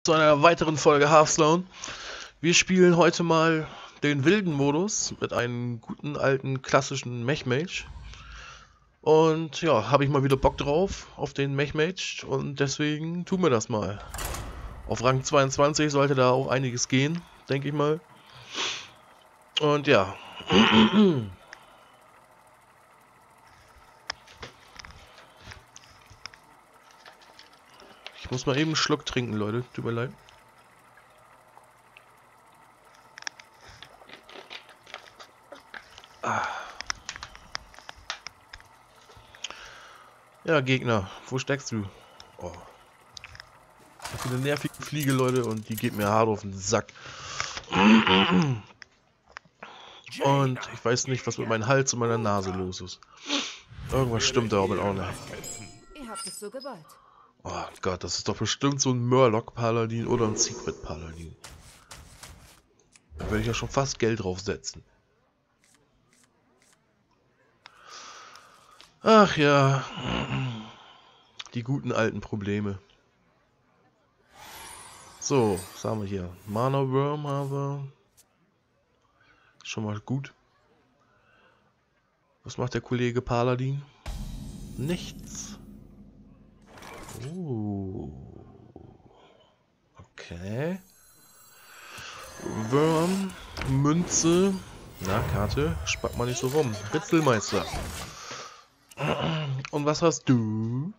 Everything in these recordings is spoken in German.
Zu einer weiteren Folge Hearthstone. Wir spielen heute mal den wilden Modus mit einem guten alten klassischen Mech-Mage. Und ja, habe ich mal wieder Bock drauf auf den Mech-Mage und deswegen tun wir das mal. Auf Rang 22 sollte da auch einiges gehen, denke ich mal. Und ja. Ich muss mal eben einen Schluck trinken, Leute. Tut mir leid. Ja, Gegner, wo steckst du? Oh. Ich bin eine nervige Fliege, Leute, und die geht mir hart auf den Sack. Und ich weiß nicht, was mit meinem Hals und meiner Nase los ist. Irgendwas stimmt da aber auch nicht. Ihr habt es so gewollt. Oh Gott, das ist doch bestimmt so ein Murloc-Paladin oder ein Secret-Paladin. Da würde ich ja schon fast Geld draufsetzen. Ach ja. Die guten alten Probleme. So, was haben wir hier? Mana Worm haben wir. Schon mal gut. Was macht der Kollege Paladin? Nichts. Okay. Worm, Münze. Na, Karte, spack mal nicht so rum. Ritzelmeister. Und was hast du?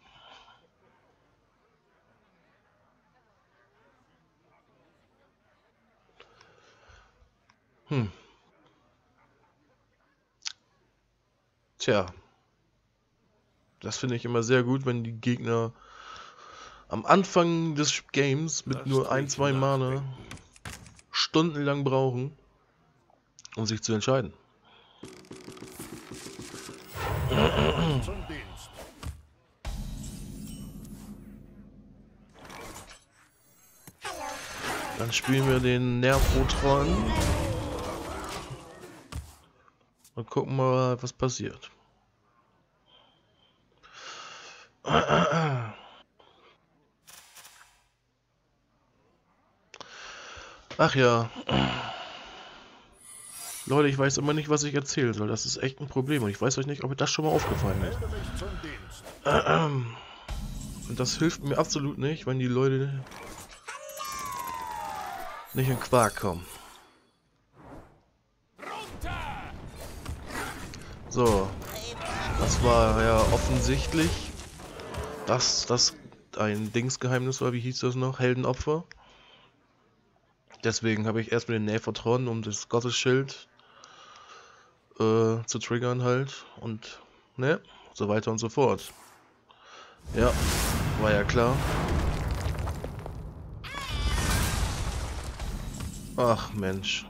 Tja. Das finde ich immer sehr gut, wenn die Gegner am Anfang des Games mit nur ein, zwei Mana stundenlang brauchen, um sich zu entscheiden. Dann spielen wir den Nervotron und gucken mal, was passiert. Ach ja. Leute, ich weiß immer nicht, was ich erzählen soll. Das ist echt ein Problem und ich weiß euch nicht, ob mir das schon mal aufgefallen ist. Und das hilft mir absolut nicht, wenn die Leute nicht in Quark kommen. So, das war ja offensichtlich, dass das ein Dingsgeheimnis war. Wie hieß das noch? Heldenopfer. Deswegen habe ich erstmal den Nervotron, um das Gottesschild zu triggern halt. Und ne, so weiter und so fort. Ja, war ja klar. Ach Mensch.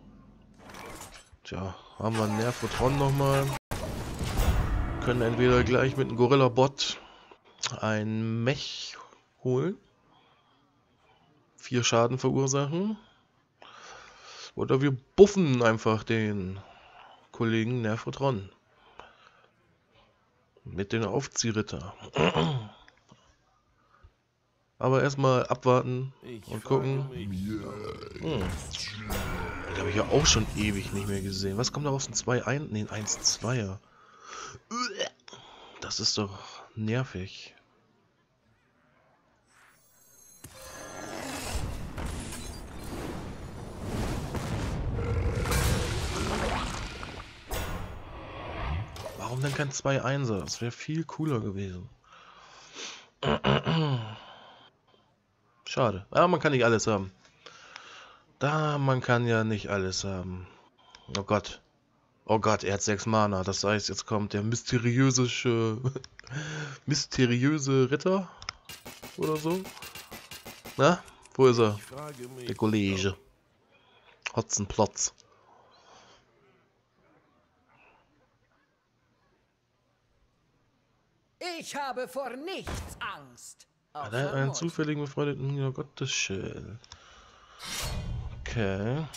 Tja, haben wir einen Nervotron nochmal. Können entweder gleich mit einem Gorilla-Bot ein Mech holen. 4 Schaden verursachen. Oder wir buffen einfach den Kollegen Nervotron. Mit den Aufziehritter. Aber erstmal abwarten und gucken. Das habe ich ja auch schon ewig nicht mehr gesehen. Was kommt daraus? Ein 2-1? Ne, ein 1-2er. Das ist doch nervig. Warum denn kein 2-1er? Das wäre viel cooler gewesen. Schade. Aber man kann nicht alles haben. Man kann ja nicht alles haben. Oh Gott. Oh Gott, er hat 6 Mana. Das heißt, jetzt kommt der mysteriöse Ritter oder so. Na, wo ist er? Der Kollege. Hotzenplotz. Ich habe vor nichts Angst. Hat er einen zufälligen befreundeten? Ja, Gottes Schild. Okay.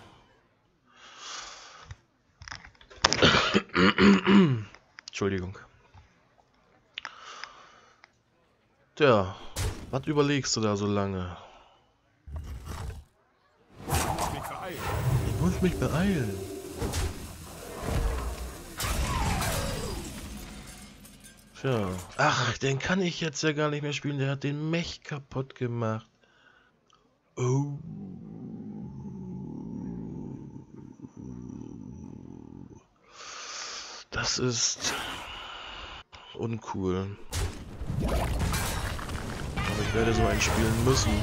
Entschuldigung. Tja, was überlegst du da so lange? Ich muss mich beeilen. Tja. Ach, den kann ich jetzt ja gar nicht mehr spielen. Der hat den Mech kaputt gemacht. Oh. Das ist uncool. Aber ich werde so einen spielen müssen.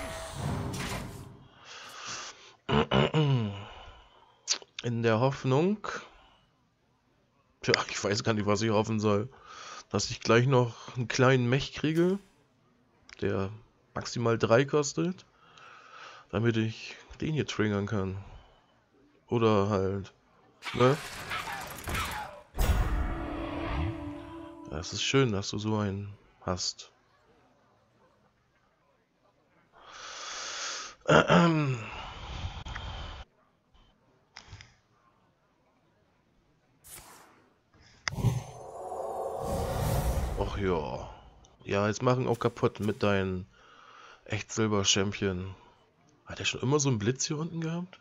In der Hoffnung... Tja, ich weiß gar nicht, was ich hoffen soll. Dass ich gleich noch einen kleinen Mech kriege, der maximal 3 kostet, damit ich den hier triggern kann. Oder halt, ne? Ja, es ist schön, dass du so einen hast. Och ja. Ja, jetzt machen auch kaputt mit deinen echt Silber-Champion. Hat er schon immer so einen Blitz hier unten gehabt?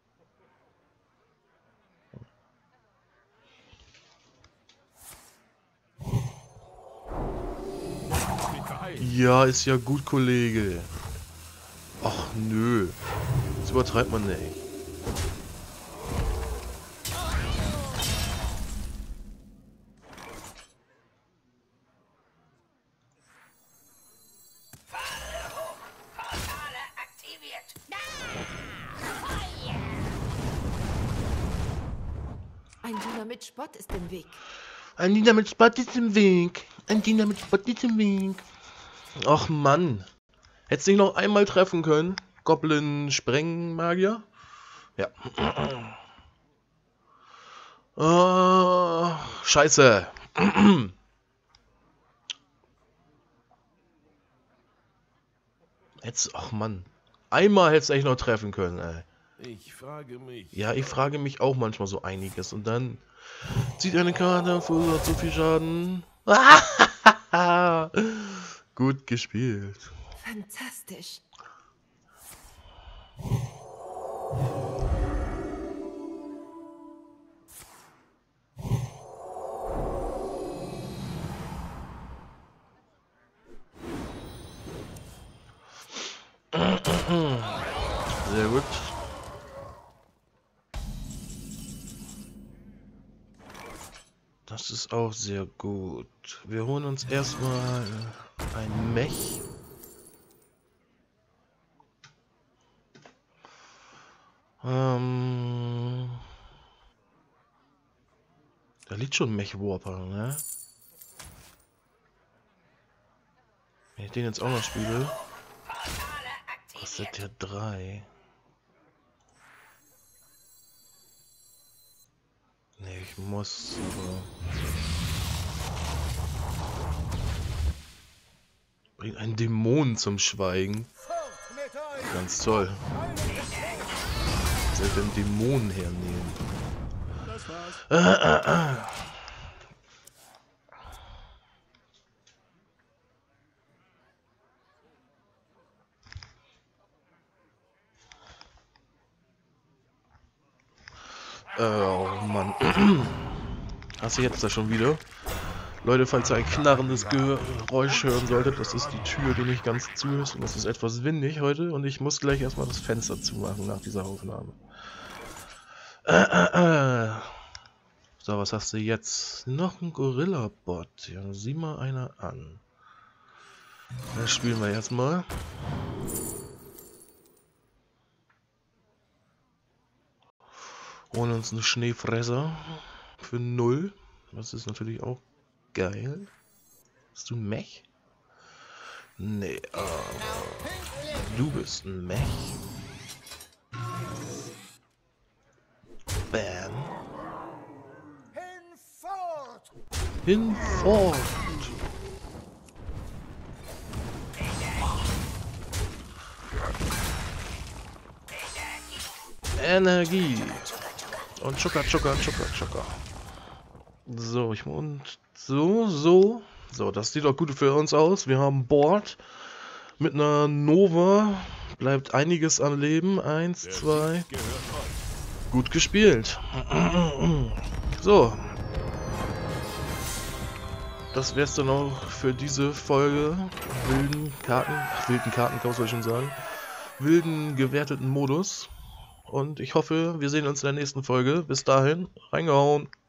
Ja, ist ja gut, Kollege. Ach nö. Das übertreibt man nicht. Ein Diener mit Spott ist im Weg. Ein Diener mit Spott ist im Weg. Ein Diener mit Spott ist im Weg. Ach Mann. Hättest du dich noch einmal treffen können? Goblin Sprengmagier? Ja. Oh, scheiße. Jetzt, ach Mann. Einmal hättest du echt noch treffen können, ey. Ich frage mich. Ja, ich frage mich auch manchmal so einiges. Und dann zieht eine Karte, verursacht so viel Schaden. Gut gespielt. Fantastisch. Sehr gut. Das ist auch sehr gut. Wir holen uns erstmal ein Mech. Da liegt schon ein Mech-Warper, ne? Wenn ich den jetzt auch noch spiele, kostet der 3. Ne, ich muss aber... Bringt einen Dämon zum Schweigen. Ganz toll. Soll ich den Dämon hernehmen? Oh Mann. Hast du jetzt da schon wieder? Leute, falls ihr ein knarrendes Geräusch hören solltet, das ist die Tür, die nicht ganz zu ist und es ist etwas windig heute und ich muss gleich erstmal das Fenster zumachen nach dieser Aufnahme. So, was hast du jetzt? Noch ein Gorilla-Bot. Ja, sieh mal einer an. Das spielen wir jetzt mal. Holen uns einen Schneefresser für 0. Das ist natürlich auch geil. Bist du ein Mech? Nee, du bist ein Mech. Bam. Hinfort! Energie! Und Zucker, Zucker, Zucker, Zucker. So, und so. So, das sieht doch gut für uns aus. Wir haben Board mit einer Nova bleibt einiges am Leben. 1, Der 2. Sieg gehört euch. Gut gespielt. So. Das wär's dann auch für diese Folge. Wilden Kartenkauf soll ich schon sagen. Wilden gewerteten Modus. Und ich hoffe, wir sehen uns in der nächsten Folge. Bis dahin, reingehauen.